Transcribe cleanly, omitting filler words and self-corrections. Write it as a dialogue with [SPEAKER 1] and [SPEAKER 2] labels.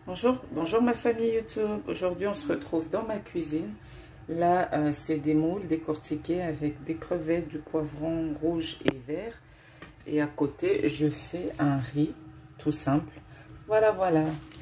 [SPEAKER 1] Bonjour, bonjour ma famille YouTube. Aujourd'hui, on se retrouve dans ma cuisine. Là, c'est des moules décortiqués avec des crevettes, du poivron rouge et vert. Et à côté, je fais un riz tout simple. Voilà, voilà.